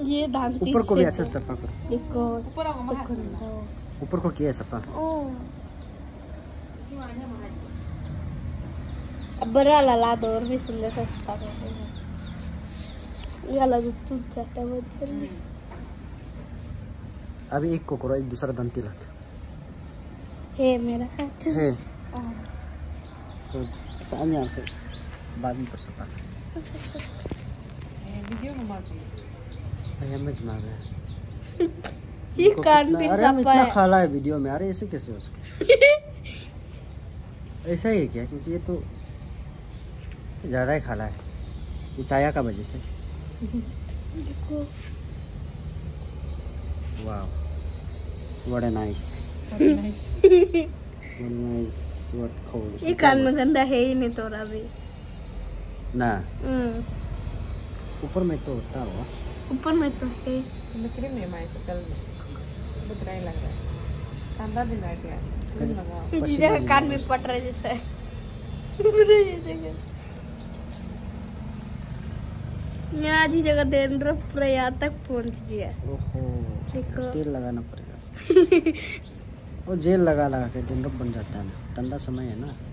ये धान ऊपर को भी अच्छा सफा करो। देखो ऊपर को किया सफा। अब बड़ा ला दो और भी सुंदर सा सफा करते हैं। ये अलग टूट जाता है बहुत जल्दी। अभी एक को करो, एक दूसरा दांत तिलक है मेरा हाथ है तो सामने आके बाद में तो सफा वीडियो में मार ये कान भी अरे सफा इतना है। खाला है वीडियो में। अरे ऐसे कैसे हो सकता ऐसा ही है क्या? क्योंकि ये तो ज्यादा ही खाला है, ये चाया का वजह से। देखो वाह व्हाट नाइस व्हाट कोल्ड। ये कान में गंदा है ही नहीं तोरा भी ना, ऊपर में तो होता होगा। ऊपर में तो है। क्रीम नहीं माय से कल बुतराई लग रहा है। कांदा भी ना क्या क्रीम लगाओ। जीजा का कान में पट रहा है जैसा है। पूरा ये जगह यहाँ जीजा का डैंड्रफ पूरा यहाँ तक पहुँच गया। ओहो देखो तेल लगाना पड़ेगा। और जेल लगा लगा के डैंड्रफ बन जाता है ना, ठंडा समय है ना।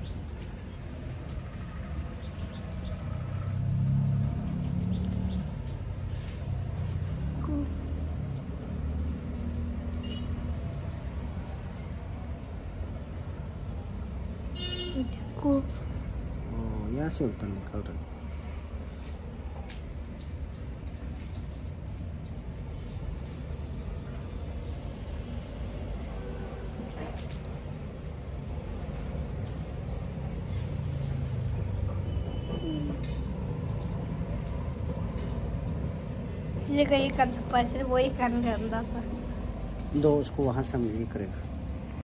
देखो यहाँ से उतर निकल रहा है। जीजा का ये कान सफा है, सिर्फ वही कान गंदा था। दो उसको वहाँ से हम ये करेगा।